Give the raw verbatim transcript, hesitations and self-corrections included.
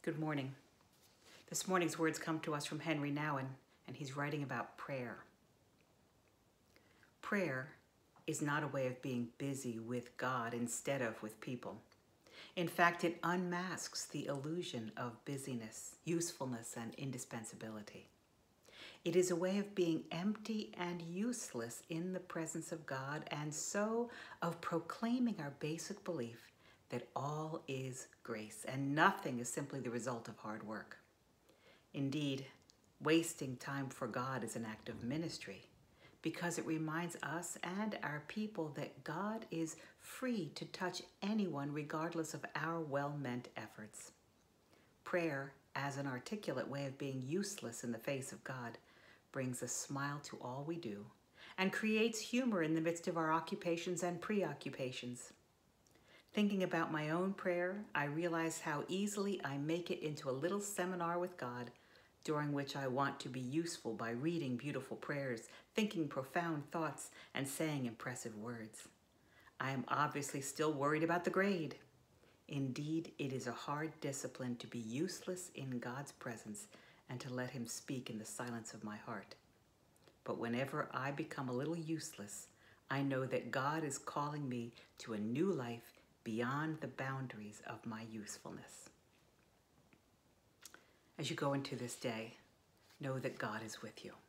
Good morning. This morning's words come to us from Henry Nouwen, and he's writing about prayer. Prayer is not a way of being busy with God instead of with people. In fact, it unmasks the illusion of busyness, usefulness, and indispensability. It is a way of being empty and useless in the presence of God, and so of proclaiming our basic belief that all is grace and nothing is simply the result of hard work. Indeed, wasting time for God is an act of ministry because it reminds us and our people that God is free to touch anyone regardless of our well-meant efforts. Prayer, as an articulate way of being useless in the face of God, brings a smile to all we do and creates humor in the midst of our occupations and preoccupations. Thinking about my own prayer, I realize how easily I make it into a little seminar with God during which I want to be useful by reading beautiful prayers, thinking profound thoughts, and saying impressive words. I am obviously still worried about the grade. Indeed, it is a hard discipline to be useless in God's presence and to let Him speak in the silence of my heart. But whenever I become a little useless, I know that God is calling me to a new life beyond the boundaries of my usefulness. As you go into this day, know that God is with you.